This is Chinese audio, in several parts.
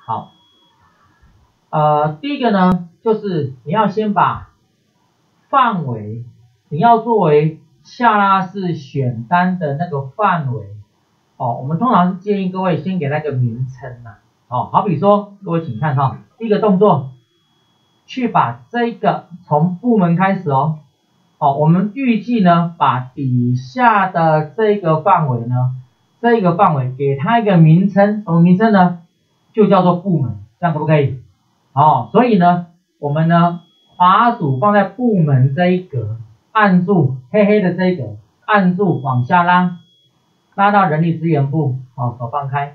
好，第一个呢，就是你要先把范围，你要作为下拉式选单的那个范围，我们通常是建议各位先给那个名称呐，好比说，各位请看哈，第一个动作，去把这个从部门开始哦，我们预计呢，把底下的这个范围呢，这个范围给它一个名称，什么名称呢？就叫做部门，这样可不可以？所以呢，我们呢，滑鼠放在部门这一格，按住黑黑的这一格，按住往下拉，拉到人力资源部，手放开。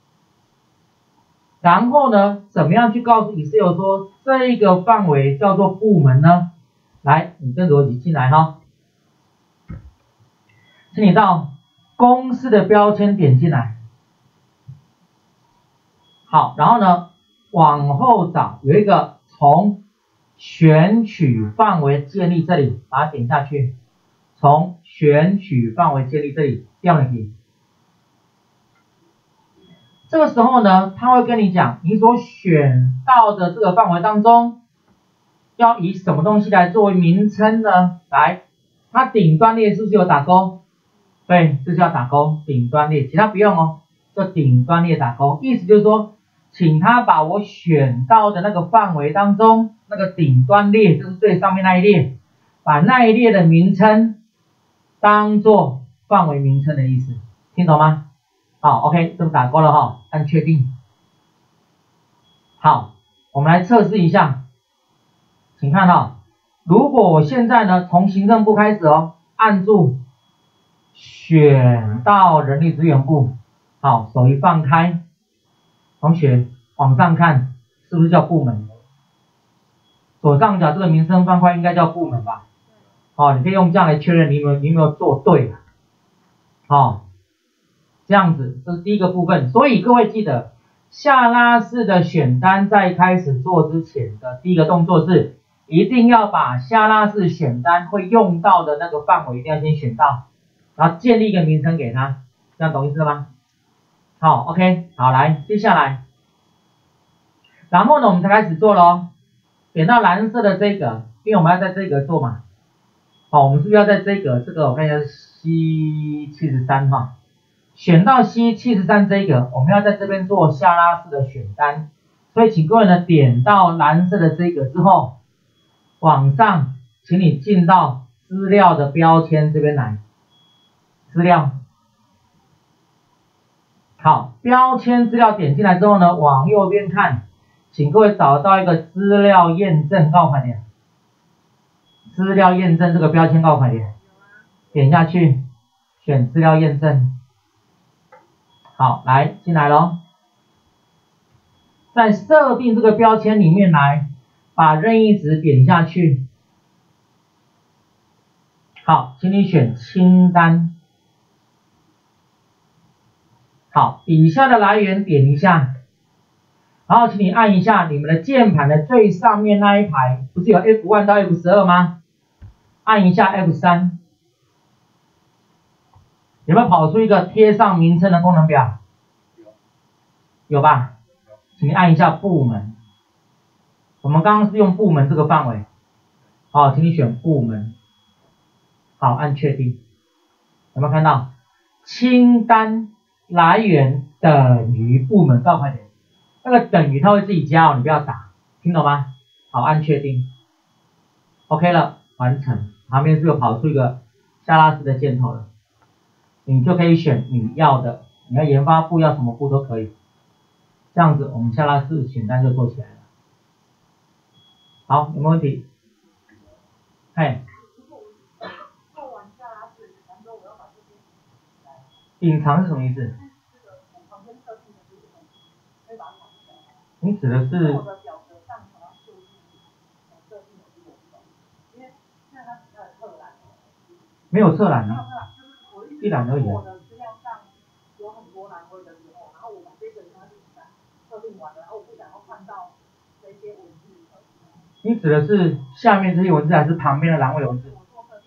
然后呢，怎么样去告诉 Excel 说这个范围叫做部门呢？来，你跟着我一起进来哈，请你到公司的标签点进来。好，然后呢，往后找有一个从选取范围建立这里，把它点下去，从选取范围建立这里调进去。这个时候呢，他会跟你讲，你所选到的这个范围当中，要以什么东西来作为名称呢？来，它顶端列是不是有打勾？对，这是要打勾，顶端列，其他不用哦，就顶端列打勾，意思就是说，请他把我选到的那个范围当中，那个顶端列就是最上面那一列，把那一列的名称当做范围名称的意思，听懂吗？好 ，OK， 这么打勾了哈，按确定。好，我们来测试一下，请看哈，如果我现在呢从行政部开始哦，按住选到人力资源部，好，手一放开，同学往上看，是不是叫部门？左上角这个名称方块应该叫部门吧？你可以用这样来确认你有没有做对了。这样子，这是第一个部分。所以各位记得，下拉式的选单在开始做之前的第一个动作是，一定要把下拉式选单会用到的那个范围一定要先选到，然后建立一个名称给它，这样懂意思吗？好 ，OK， 好，来，接下来，然后呢，我们才开始做咯，点到蓝色的这个，因为我们要在这个做嘛，我们是不是要在这个我看一下是 C73 哈，选到 C73 这个，我们要在这边做下拉式的选单，所以请各位呢点到蓝色的这个之后，往上，请你进到资料的标签这边来，资料。好，标签资料点进来之后呢，往右边看，请各位找到一个资料验证告牌点，资料验证这个标签告牌点，点下去，选资料验证。好，来进来咯，在设定这个标签里面来，把任意值点下去。好，请你选清单。好，底下的来源点一下，然后请你按一下你们的键盘的最上面那一排，不是有 F1 到 F12 吗？按一下 F3， 有没有跑出一个贴上名称的功能表？有吧？请你按一下部门。我们刚刚是用部门这个范围，好，请你选部门。好，按确定。有没有看到？清单来源等于部门告牌点，那个等于它会自己加哦，你不要打，听懂吗？好，按确定。OK 了，完成。旁边是不是跑出一个下拉式的箭头了？你就可以选你要的，你要研发部要什么部都可以。这样子我们下拉式选单就做起来了。好，有没有问题？嘿。隐藏是什么意思？你指的是？没有侧栏啊，一栏而已。你指的是下面这些文字还是旁边的栏位文字？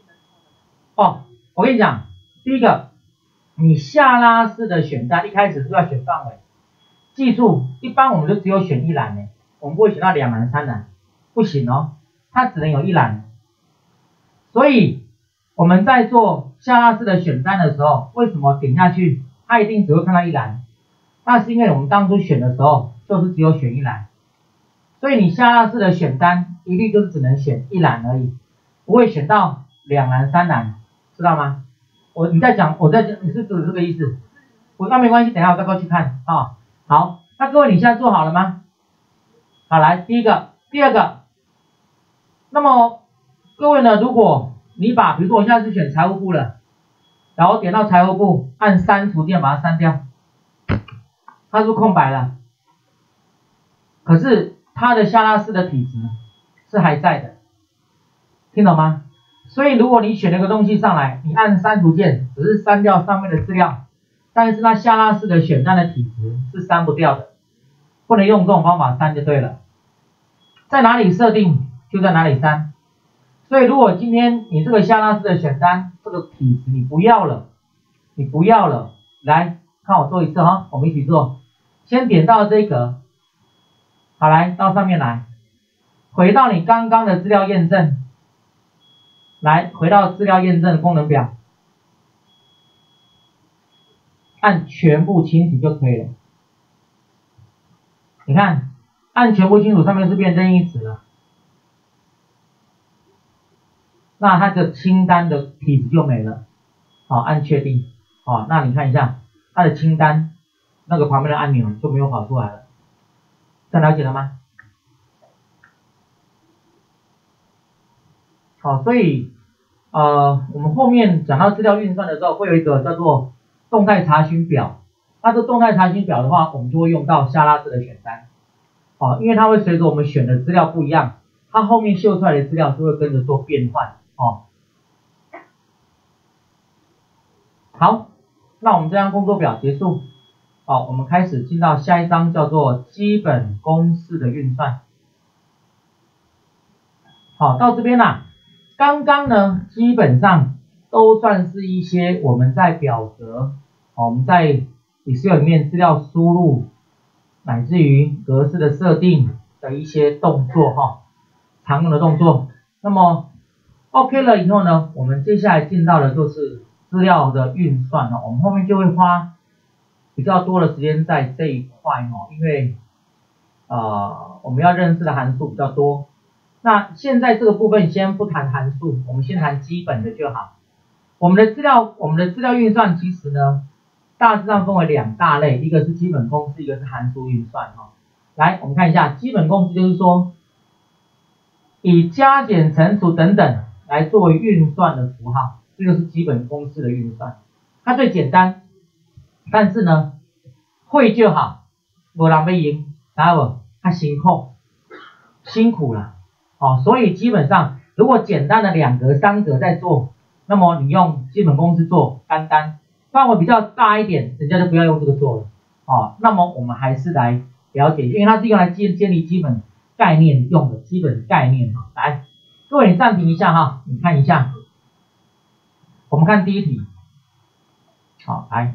我跟你讲，第一个，你下拉式的选单一开始是要选范围， 记住，一般我们就只有选一栏呢，我们不会选到2栏、3栏，不行哦，它只能有一栏。所以我们在做下拉式的选单的时候，为什么点下去它一定只会看到一栏？那是因为我们当初选的时候就是只有选一栏，所以你下拉式的选单一律就是只能选一栏而已，不会选到2栏、3栏，知道吗？你在讲，你是指这个意思？那没关系，等一下我再过去看啊。好，那各位你现在做好了吗？好，来第一个，第二个。那么各位呢，如果你比如说我现在是选财务部了，然后点到财务部，按删除键把它删掉，它是空白了。可是它的下拉式的体值是还在的，听懂吗？所以如果你选了个东西上来，你按删除键，只是删掉上面的资料，但是它下拉式的选单的体值是删不掉的，不能用这种方法删就对了。在哪里设定就在哪里删。所以如果今天你这个下拉式的选单这个体值你不要了，来看我做一次哈，我们一起做。先点到这个，好，来到上面来，回到你刚刚的资料验证，来回到资料验证的功能表，按全部清除就可以了。你看，按全部清除上面是变任意值了，那它的清单的体值就没了。好，按确定。好，那你看一下它的清单那个旁边的按钮就没有跑出来了，这样了解了吗？好，所以我们后面讲到资料运算的时候，会有一个叫做动态查询表。那这动态查询表的话，我们就会用到下拉式的选单。因为它会随着我们选的资料不一样，它后面秀出来的资料就会跟着做变换。好，那我们这张工作表结束。好，我们开始进到下一章，叫做基本公式的运算。好，到这边啦，刚刚呢基本上都算是一些我们在表格，我们在 Excel 里面资料输入，乃至于格式的设定的一些动作常用的动作。那么 OK 了以后呢，我们接下来进到的就是资料的运算我们后面就会花比较多的时间在这一块因为我们要认识的函数比较多。那现在这个部分先不谈函数，我们先谈基本的就好。我们的资料运算其实呢，大致上分为2大类，一个是基本公式，一个是函数运算来，我们看一下基本公式，就是说以加减乘除等等来作为运算的符号，这个是基本公式的运算，它最简单，但是呢会就好，没人要赢，知道不？它辛苦了所以基本上如果简单的2格3格在做，那么你用基本公式做单，范围比较大一点，人家就不要用这个做了那么我们还是来了解，因为它是用来建立基本概念用的基本概念来，各位你暂停一下你看一下，我们看第一题。好，来，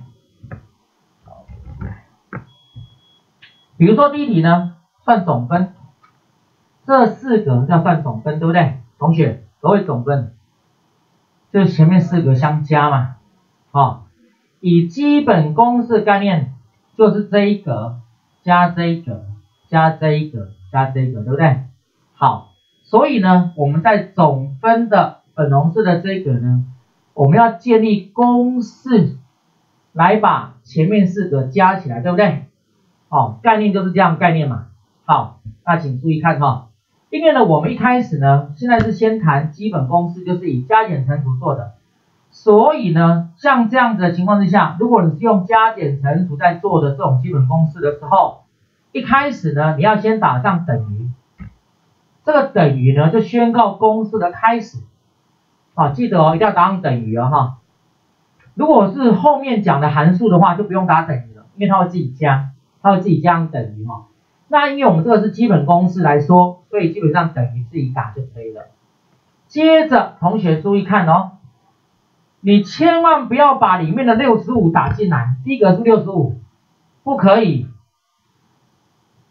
比如说第一题呢，算总分，这4格要算总分，对不对？同学，何谓总分？就是前面4格相加嘛。以基本公式概念，就是这一格加这一格加这一格加这一格，对不对？好，所以呢，我们在总分的粉红色的这一格呢，我们要建立公式来把前面4格加起来，对不对？概念就是这样概念嘛。好，那请注意看因为呢，我们一开始呢，现在是先谈基本公式，就是以加减乘除做的，所以呢，像这样子的情况之下，如果你是用加减乘除在做的这种基本公式的时候，一开始呢，你要先打上等于，这个等于呢，就宣告公式的开始。记得一定要打上等于如果是后面讲的函数的话，就不用打等于了，因为它会自己加，上等于那因为我们这个是基本公式来说，所以基本上等于自己打就可以了。接着同学注意看你千万不要把里面的65打进来，第一个是65，不可以，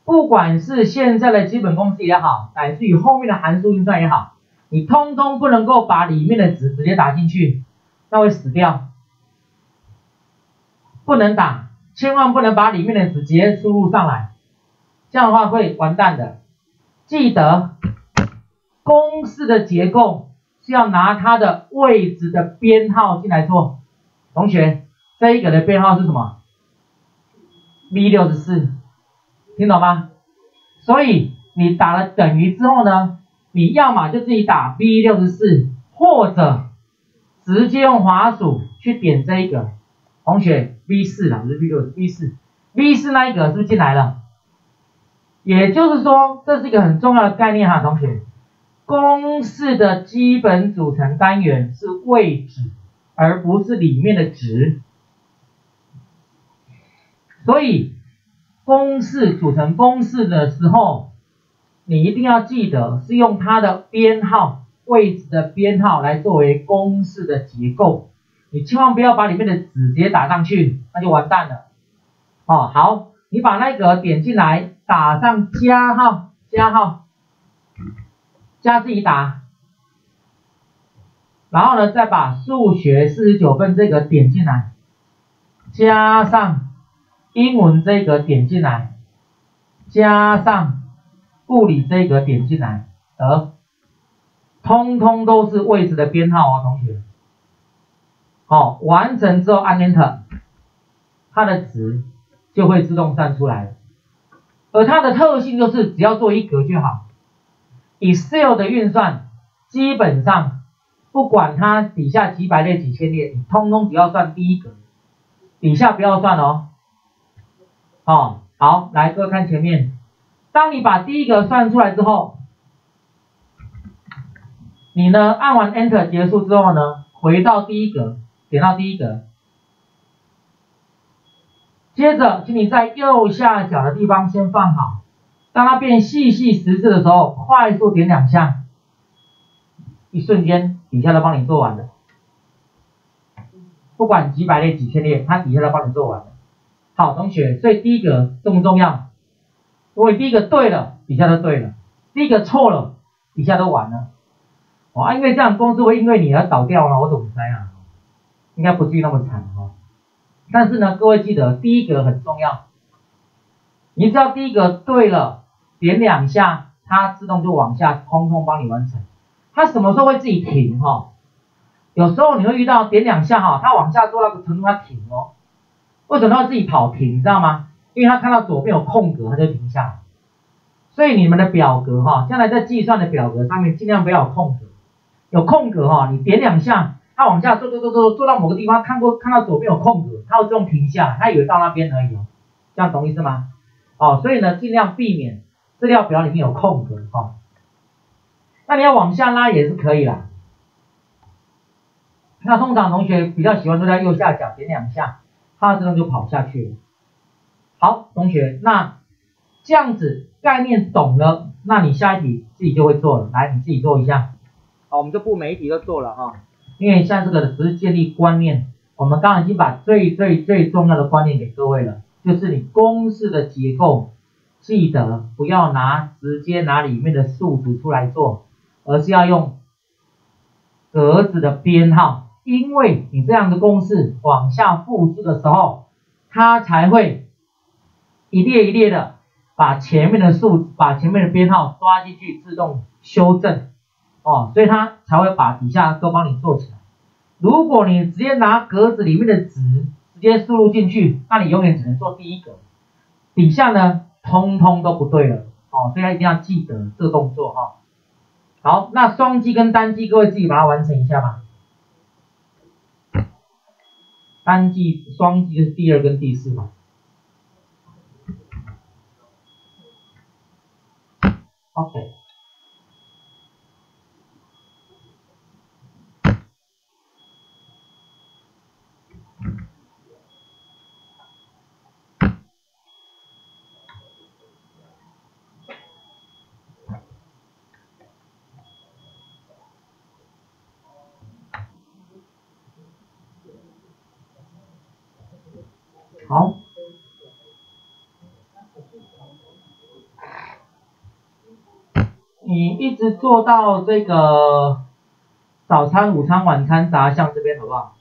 不管是现在的基本公式也好，乃至于后面的函数运算也好，你通通不能够把里面的值直接打进去，那会死掉。不能打，千万不能把里面的值直接输入上来，这样的话会完蛋的。记得公式的结构是要拿它的位置的编号进来做。同学，这一个的编号是什么 ？V64， 听懂吗？所以你打了等于之后呢，你要么就自己打 V64， 或者直接用滑鼠去点这一个。同学 V4 啦，不是 V64，V4 那一个是不是进来了？也就是说，这是一个很重要的概念哈，同学。公式的基本组成单元是位置，而不是里面的值。所以，公式组成公式的时候，你一定要记得是用它的编号、位置的编号来作为公式的结构。你千万不要把里面的值直接打上去，那就完蛋了。哦，好，你把那个点进来，打上加号，加自己打，然后呢，再把数学49分这个点进来，加上英文这个点进来，加上物理这个点进来，通通都是位置的编号哦，同学。好，完成之后按 Enter， 它的值就会自动算出来了。而它的特性就是只要做一格就好。Excel 的运算基本上不管它底下几百列几千列，你通通只要算第一格，底下不要算哦。哦，好，来各位看前面，当你把第一格算出来之后，你呢按完 Enter 结束之后呢，回到第一格。点到第一格，接着请你在右下角的地方先放好，当它变细细十字的时候，快速点2下，一瞬间底下都帮你做完了，不管几百列几千列，它底下都帮你做完了。好，同学，所以第一个重不重要？如果第一个对了，底下都对了；第一个错了，底下都完了。哦，因为这样公司会因为你而倒掉了，我怎么猜啊？应该不至于那么惨哦。但是呢，各位记得第一格很重要，你只要第一格对了，点2下，它自动就往下通通帮你完成。它什么时候会自己停哈？有时候你会遇到点2下哈，它往下做那个程度它停哦。为什么它会自己跑停？你知道吗？因为它看到左边有空格，它就停下来。所以你们的表格哈，将来在计算的表格上面尽量不要有空格。有空格哈，你点2下。它往下做到某个地方，看到左边有空格，它会自动停下来，它以为到那边而已哦，这样懂意思吗？哦，所以呢，尽量避免资料表里面有空格哦。那你要往下拉也是可以啦。那通常同学比较喜欢都在右下角点2下，它自动就跑下去了。好，同学，那这样子概念懂了，那你下一题自己就会做了，来你自己做一下。好，我们就不每一题都做了哈。因为像这个只是建立观念，我们刚刚已经把最重要的观念给各位了，就是你公式的结构，记得不要直接拿里面的数值出来做，而是要用格子的编号，因为你这样的公式往下复制的时候，它才会一列一列的把前面的编号抓进去自动修正。哦，所以它才会把底下都帮你做起来。如果你直接拿格子里面的值直接输入进去，那你永远只能做第一格，底下呢通通都不对了。哦，所以一定要记得这个动作哈。好，那双击跟单击各位自己把它完成一下吧。单击、双击就是第2跟第4嘛。OK。好， 你一直做到这个早餐、午餐、晚餐杂项这边好不好？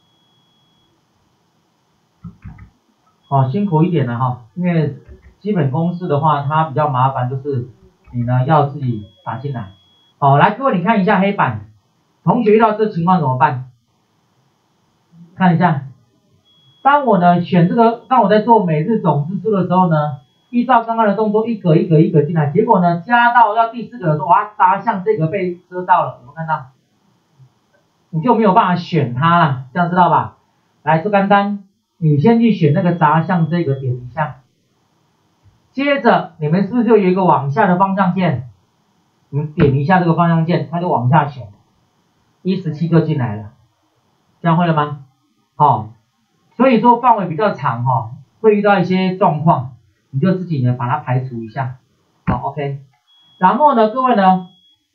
好，辛苦一点了哈，因为基本公式的话，它比较麻烦，就是你呢要自己打进来。好，来各位你看一下黑板，同学遇到这情况怎么办？看一下，当我呢选这个，当我在做每日总支出的时候呢，依照刚刚的动作一格一格一格进来，结果呢加到要第4格的时候，哇，杂项这个被遮到了，有没有看到？你就没有办法选它了，这样知道吧？来，做干单，你先去选那个杂项这个点一下，接着你们是不是就有一个往下的方向键？你们点一下这个方向键，它就往下选，17个进来了，这样会了吗？好，所以说范围比较长哈，会遇到一些状况，你就自己呢把它排除一下，好 ，OK。然后呢，各位呢，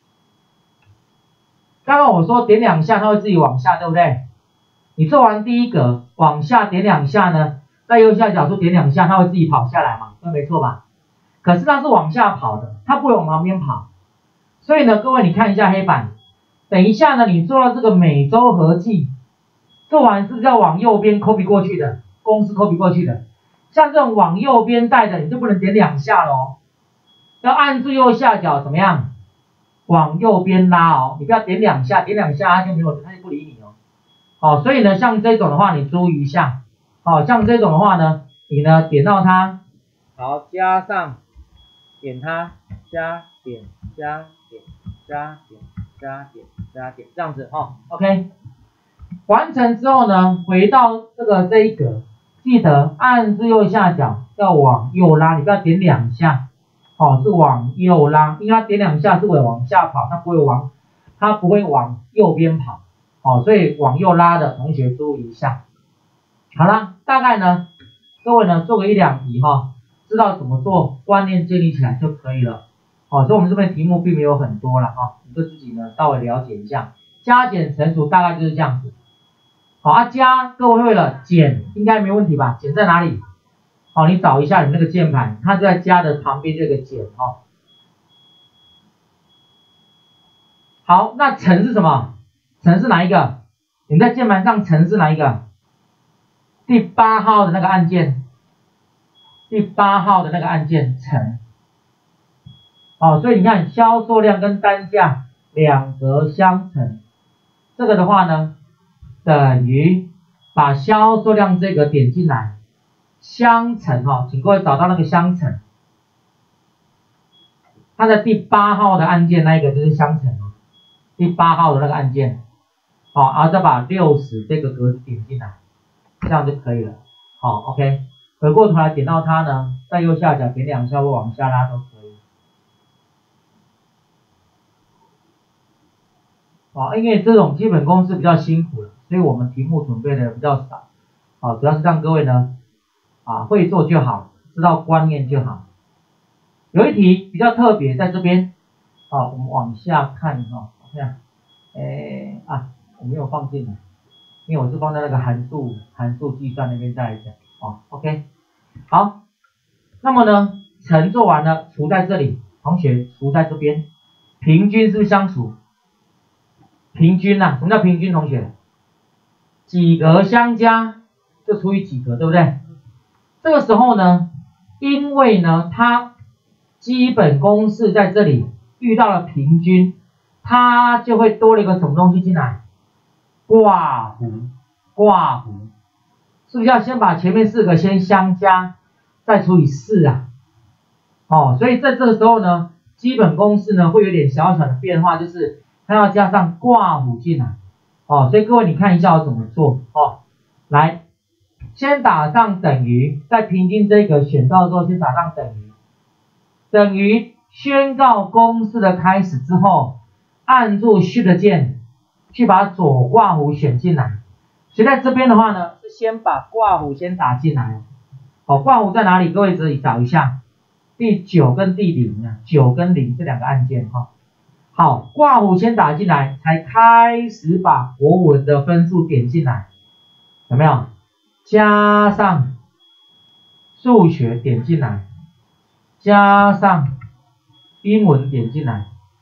刚刚我说点2下它会自己往下，对不对？你做完第1格往下点2下呢，在右下角处点2下，它会自己跑下来嘛，对没错吧？可是它是往下跑的，它不会往旁边跑。所以呢，各位你看一下黑板，等一下呢，你做到这个每周合计，做完是要往右边 copy 过去的，公式 copy 过去的。像这种往右边带的，你就不能点2下咯，要按住右下角怎么样？往右边拉哦，你不要点2下，点2下它就不理你哦。好，所以呢，像这种的话，你注意一下。好，像这种的话呢，你呢点到它，好，加上点它，加点加点加点加点加点，这样子哦 ，OK。完成之后呢，回到这一格，记得按住右下角要往右拉，你不要点2下，哦，是往右拉，因为它点2下是会往下跑，它不会往右边跑，哦，所以往右拉的同学注意一下。好了，大概呢，各位呢做个1、2题哈，知道怎么做，观念建立起来就可以了。哦，所以我们这边题目并没有很多了哈，你就自己呢稍微了解一下，加减乘除大概就是这样子。好啊，加各位会了，减应该没问题吧？减在哪里？好，你找一下你那个键盘，它就在加的旁边这个减哦。好，那乘是什么？乘是哪一个？你在键盘上乘是哪一个？第8号的那个按键，第8号的那个按键乘。好，所以你看销售量跟单价2格相乘，这个的话呢，等于把销售量这个点进来，相乘哈，请各位找到那个相乘，它的第8号的按键那一个就是相乘哦，第8号的那个按键，好，然后再把60这个格子点进来，这样就可以了。好 ，OK， 回过头来点到它呢，在右下角点2下或往下拉都可以。啊，因为这种基本公式比较辛苦了，所以我们题目准备的比较少。啊，主要是让各位呢，会做就好，知道观念就好。有一题比较特别，在这边，我们往下看哈，这样，我没有放进来，因为我是放在那个函数计算那边再来讲。哦 ，OK， 好，那么呢，乘做完了，除在这里，同学除在这边，平均是不是相除？平均什么叫平均？同学，几格相加就除以几格，对不对？这个时候呢，因为呢它基本公式在这里遇到了平均，它就会多了一个什么东西进来？括弧，是不是要先把前面4个先相加，再除以4啊？哦，所以在这个时候呢，基本公式呢会有点小小的变化，就是它要加上括弧进来。哦，所以各位你看一下我怎么做哦。来，先打上等于，在平均这个选到之后，先打上等于宣告公式的开始之后，按住 Shift 键去把左括弧选进来。所以在这边的话呢，是先把括弧先打进来。好，括弧在哪里？各位自己找一下，第9跟第0啊，9跟0这2个按键哈。好，括弧先打进来，才开始把国文的分数点进来，有没有？加上数学点进来，加上英文点进来，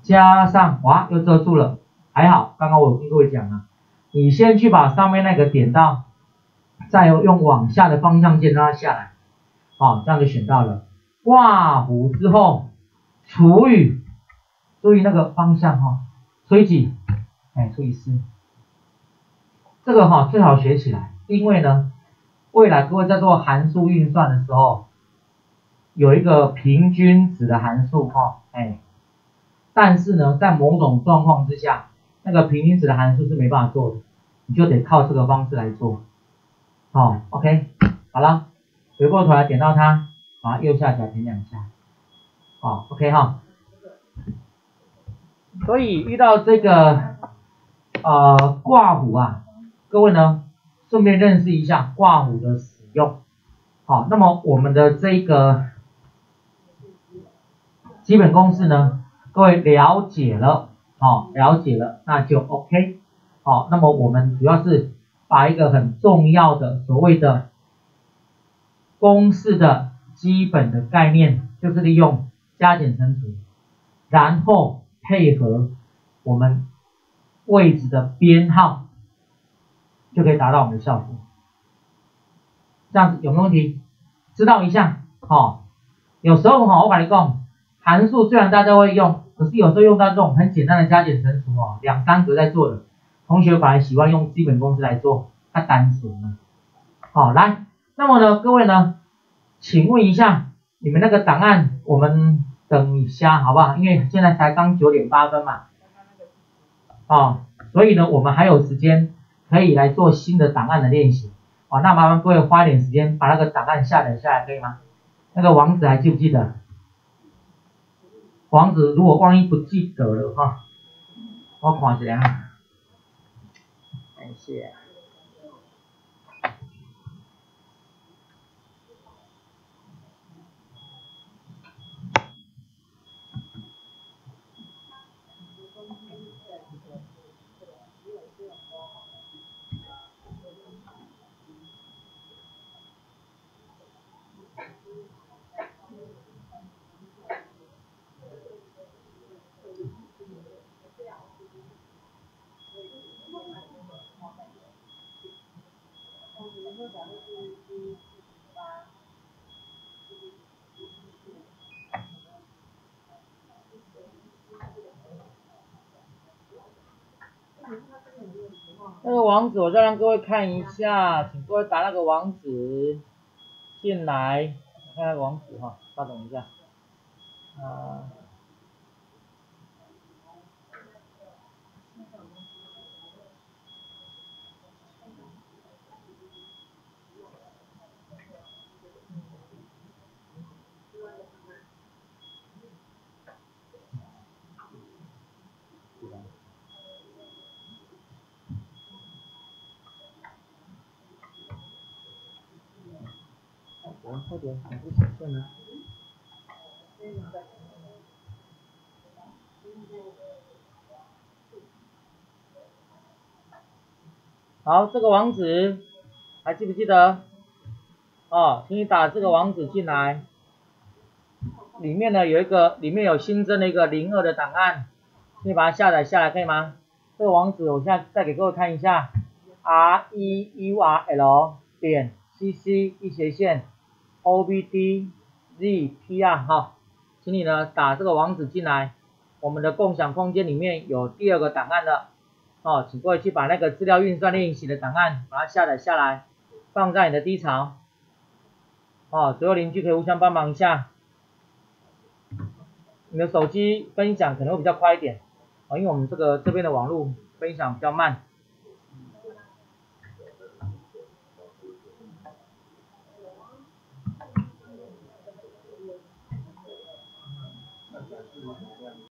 加上哇又遮住了，还好，刚刚我有跟各位讲了，你先去把上面那个点到，再用往下的方向键让它下来，好，这样就选到了。挂弧之后除以，注意那个方向哈，除以几？除以4。这个最好学起来，因为呢，未来各位在做函数运算的时候，有一个平均值的函数但是呢，在某种状况之下，那个平均值的函数是没办法做的，你就得靠这个方式来做。OK， 好了，回过头来点到它，把它右下角点2下。OK 哈。所以遇到这个挂弧啊，各位呢顺便认识一下挂弧的使用。好，那么我们的这个基本公式呢，各位了解了，那就 OK。那么我们主要是把一个很重要的所谓的公式的基本的概念，就是利用加减乘除，然后配合我们位置的编号，就可以达到我们的效果。这样子有没有问题？知道一下。有时候我跟你讲，函数虽然大家会用，可是有时候用到这种很简单的加减乘除2、3格在做的，同学反而喜欢用基本公式来做，它单纯了。来，那么呢，各位呢，请问一下，你们那个档案我们等一下好不好？因为现在才刚9点8分嘛。所以呢，我们还有时间可以来做新的档案的练习。那麻烦各位花一点时间把那个档案下载下来，可以吗？那个网址还记不记得？网址如果万一不记得了我看一下。感谢。那个网址我再让各位看一下，请各位打那个网址进来，看那个网址稍等一下。快点，怎么不显现呢？好，这个网址还记不记得？请你打这个网址进来，里面呢里面有新增的一个02的档案，请你把它下载下来，可以吗？这个网址我现在再给各位看一下 reurl.cc/obdzpr 请你呢打这个网址进来，我们的共享空间里面有第2个档案的请各位去把那个资料运算练习的档案把它下载下来，放在你的低槽所有邻居可以互相帮忙一下。你的手机分享可能会比较快一点因为我们这边的网络分享比较慢。